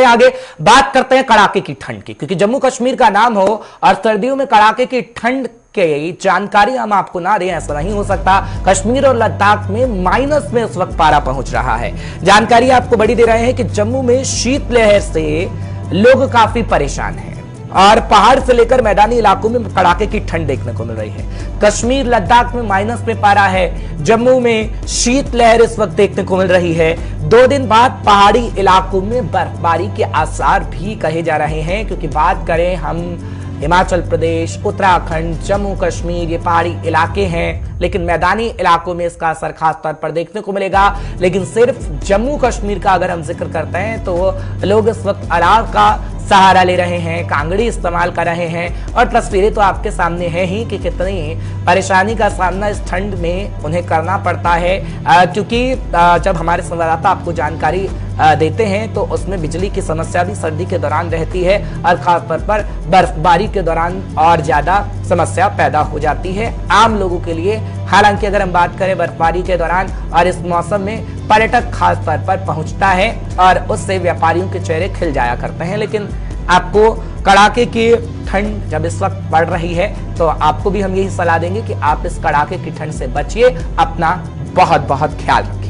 बढ़ते आगे, बात करते हैं कड़ाके की ठंड की, क्योंकि जम्मू कश्मीर का नाम हो और सर्दियों में कड़ाके की ठंड की जानकारी हम आपको ना दें ऐसा नहीं हो सकता। कश्मीर और लद्दाख में माइनस में इस वक्त पारा पहुंच रहा है। जानकारी आपको बड़ी दे रहे हैं कि जम्मू में शीतलहर से लोग काफी परेशान हैं और पहाड़ से लेकर मैदानी इलाकों में कड़ाके की ठंड देखने को मिल रही है। कश्मीर लद्दाख में माइनस में पारा है, जम्मू में शीतलहर इस वक्त देखने को मिल रही है। 2 दिन बाद पहाड़ी इलाकों में बर्फबारी के आसार भी कहे जा रहे हैं, क्योंकि बात करें हम हिमाचल प्रदेश, उत्तराखंड, जम्मू कश्मीर, ये पहाड़ी इलाके हैं, लेकिन मैदानी इलाकों में इसका असर खास तौर पर देखने को मिलेगा। लेकिन सिर्फ जम्मू कश्मीर का अगर हम जिक्र करते हैं तो लोग इस वक्त अलाव का सहारा ले रहे हैं, कांगड़ी इस्तेमाल कर रहे हैं और तस्वीरें तो आपके सामने है ही कि कितनी परेशानी का सामना इस ठंड में उन्हें करना पड़ता है। क्योंकि जब हमारे संवाददाता आपको जानकारी देते हैं तो उसमें बिजली की समस्या भी सर्दी के दौरान रहती है और खासतौर पर बर्फबारी के दौरान और ज्यादा समस्या पैदा हो जाती है आम लोगों के लिए। हालांकि अगर हम बात करें बर्फबारी के दौरान और इस मौसम में पर्यटक खास तौर पर पहुंचता है और उससे व्यापारियों के चेहरे खिल जाया करते हैं, लेकिन आपको कड़ाके की ठंड जब इस वक्त बढ़ रही है तो आपको भी हम यही सलाह देंगे कि आप इस कड़ाके की ठंड से बचिए, अपना बहुत बहुत ख्याल रखें।